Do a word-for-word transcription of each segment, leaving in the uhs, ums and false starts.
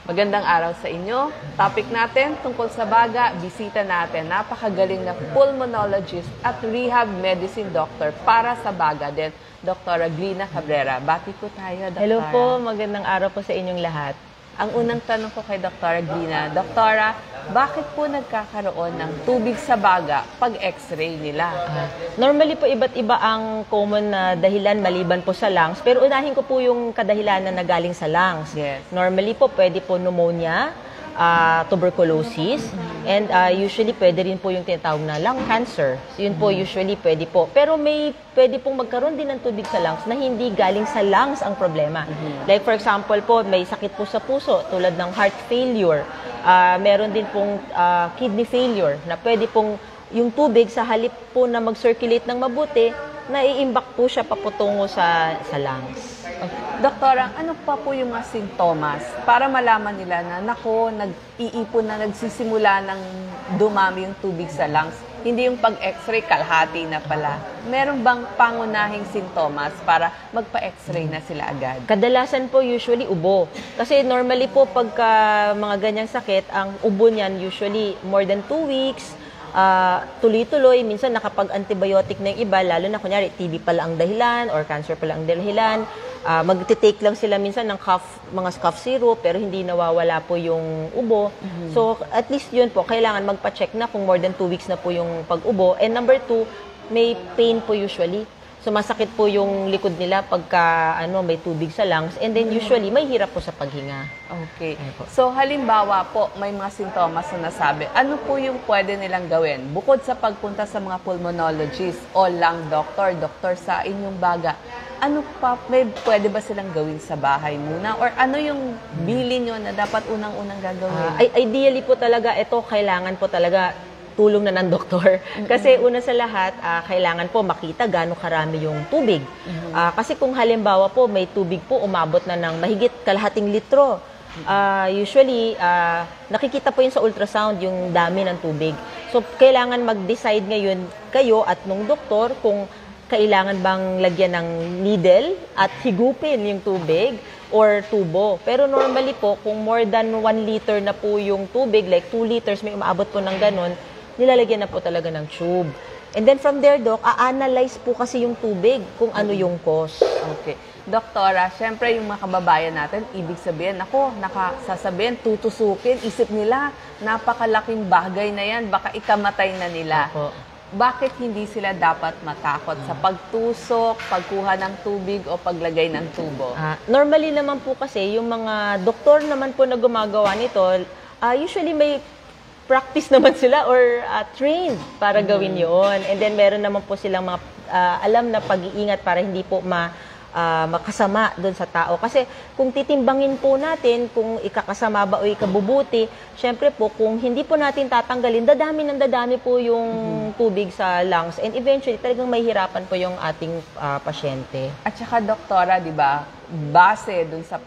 Magandang araw sa inyo. Topic natin tungkol sa baga, bisita natin. Napakagaling na pulmonologist at rehab medicine doctor para sa baga din, Doktora Glina Cabrera. Bati po tayo, Doktora. Hello po, magandang araw po sa inyong lahat. Ang unang tanong ko kay Doktora Glina, Doktora, bakit po nagkakaroon ng tubig sa baga pag x-ray nila? Uh, normally po iba't iba ang common na dahilan maliban po sa lungs, pero unahin ko po yung kadahilanan na galing sa lungs. Yes. Normally po pwede po pneumonia, uh, tuberculosis, and uh, usually pwede rin po yung tinatawag na lung cancer. So yun po usually pwede po. Pero may pwede pong magkaroon din ng tubig sa lungs na hindi galing sa lungs ang problema. Mm-hmm. Like for example po, may sakit po sa puso tulad ng heart failure. Uh, meron din pong uh, kidney failure na pwede pong yung tubig sa halip po na mag-circulate ng mabuti, naiimbak po siya paputungo sa, sa lungs. Okay. Doktora, ano pa po yung mga sintomas para malaman nila na nako, nag-iipon na, nagsisimula ng dumami yung tubig sa lungs? Hindi yung pag-x-ray, kalahati na pala. Meron bang pangunahing sintomas para magpa-x-ray na sila agad? Kadalasan po usually ubo. Kasi normally po pagka mga ganyang sakit, ang ubo niyan usually more than two weeks, uh, tuloy-tuloy, minsan nakapag-antibiotic na yung iba, lalo na kunyari T B pala ang dahilan or cancer pala ang dahilan. Uh, magte-take lang sila minsan ng cough, mga cough syrup pero hindi nawawala po yung ubo. Mm-hmm. So at least yun po, kailangan magpa-check na kung more than two weeks na po yung pag-ubo. And number two, may pain po usually. So masakit po yung likod nila pagka ano, may tubig sa lungs. And then usually may hirap po sa paghinga. Okay. So halimbawa po, may mga sintomas na nasabi. Ano po yung pwede nilang gawin? Bukod sa pagpunta sa mga pulmonologist o lung doctor, doktor sa inyong baga, ano pa, may pwede ba silang gawin sa bahay muna? Or ano yung bili nyo na dapat unang-unang gagawin? Uh, ideally po talaga, ito kailangan po talaga tulong na ng doktor. Kasi una sa lahat, uh, kailangan po makita gaano karami yung tubig. Mm-hmm. uh, kasi kung halimbawa po, may tubig po, umabot na ng mahigit kalahating litro. Uh, usually, uh, nakikita po yun sa ultrasound, yung dami ng tubig. So, kailangan mag-decide ngayon kayo at nung doktor kung kailangan bang lagyan ng needle at higupin yung tubig or tubo. Pero normally po, kung more than one liter na po yung tubig, like two liters, may umaabot po ng ganon, nilalagyan na po talaga ng tube. And then from there, Doc, a-analyze po kasi yung tubig kung ano yung cause. Okay. Doktora, syempre yung mga kababayan natin, ibig sabihin, ako, nakasasabihin, tutusukin, isip nila, napakalaking bagay na yan, baka ikamatay na nila. Ako. Bakit hindi sila dapat matakot sa pagtusok, pagkuha ng tubig o paglagay ng tubo? Uh, normally naman po kasi, yung mga doktor naman po na gumagawa nito, uh, usually may practice naman sila or uh, trained para mm-hmm. gawin yun. And then meron naman po silang mga uh, alam na pag-iingat para hindi po ma Uh, makasama doon sa tao. Kasi kung titimbangin po natin kung ikakasama ba o ikabubuti, syempre po kung hindi po natin tatanggalin, dadami ng dadami po yung mm-hmm. tubig sa lungs and eventually talagang mahihirapan po yung ating uh, pasyente. At saka doktora, di ba, base doon sa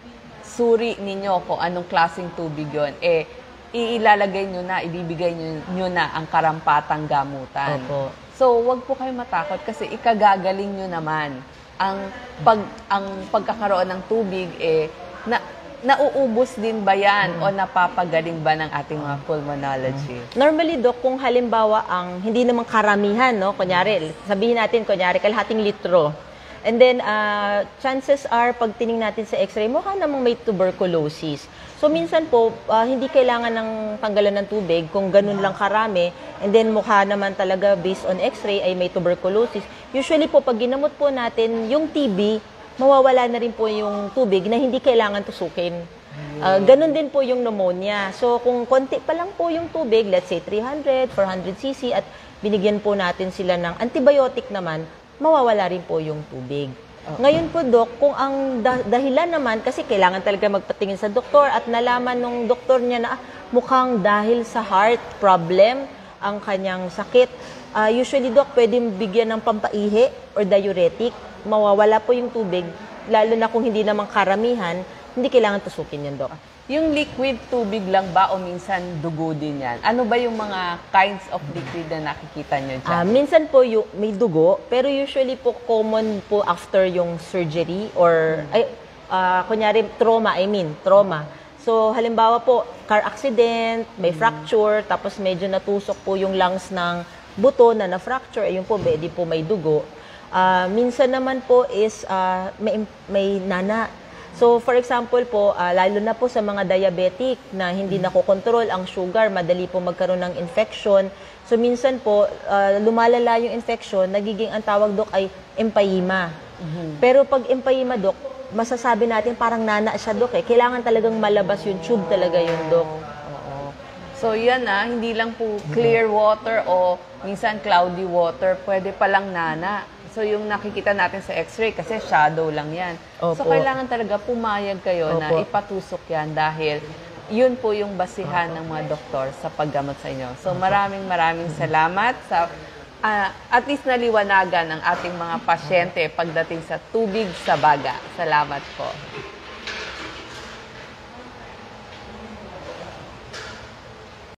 pagsuri ninyo kung anong klaseng tubig yon, eh iilalagay nyo na, ibibigay nyo, nyo na ang karampatang gamutan. Opo. So, wag po kayo matakot kasi ikagagaling nyo naman ang pag ang pagkakaroon ng tubig eh na nauubos din ba yan mm. o napapagaling ba ng ating mga pulmonology? Normally, Doc, kung halimbawa ang hindi naman karamihan, no, kunyari, sabihin natin, kunyari, kalahating litro. And then, uh, chances are, pag tining natin sa x-ray, mukha namang may tuberculosis. So, minsan po, uh, hindi kailangan ng tanggalan ng tubig kung ganun lang karami. And then, mukha naman talaga based on x-ray ay may tuberculosis. Usually po, pag ginamot po natin yung T B, mawawala na rin po yung tubig na hindi kailangan tusukin. Uh, ganun din po yung pneumonia. So, kung konti pa lang po yung tubig, let's say three hundred, four hundred c c, at binigyan po natin sila ng antibiotic naman, mawawala rin po yung tubig. Uh-huh. Ngayon po, Dok, kung ang dah- dahilan naman, kasi kailangan talaga magpatingin sa doktor at nalaman nung doktor niya na ah, mukhang dahil sa heart problem ang kanyang sakit. Uh, usually, Dok, pwedeng bigyan ng pampaihi or diuretic. Mawawala po yung tubig, lalo na kung hindi naman karamihan, hindi kailangan tusukin yan, Dok. Yung liquid tubig lang ba o minsan dugo din yan? Ano ba yung mga kinds of liquid na nakikita nyo dyan? Uh, minsan po yung, may dugo, pero usually po common po after yung surgery or, mm-hmm. ay, uh, kunyari trauma, I mean, trauma. So, halimbawa po, car accident, may fracture, tapos medyo natusok po yung lungs ng buto na na-fracture, ayun po, di po may dugo. Uh, minsan naman po is uh, may, may nana. So, for example po, uh, lalo na po sa mga diabetic na hindi nakokontrol ang sugar, madali po magkaroon ng infection. So, minsan po, uh, lumalala yung infection, nagiging ang tawag, Dok, ay empayema. Mm-hmm. Pero pag empayema, Dok, masasabi natin parang nana siya, Dok, eh. Kailangan talagang malabas yung tube talaga yung Dok. Oo. So, yan ah, hindi lang po clear water o minsan cloudy water, pwede palang nana. So, yung nakikita natin sa x-ray, kasi shadow lang yan. Opo. So, kailangan talaga pumayag kayo Opo. na ipatusok yan dahil yun po yung basihan ng mga doktor sa paggamot sa inyo. So, maraming maraming salamat sa uh, at least naliwanagan ng ating mga pasyente pagdating sa tubig sa baga. Salamat po.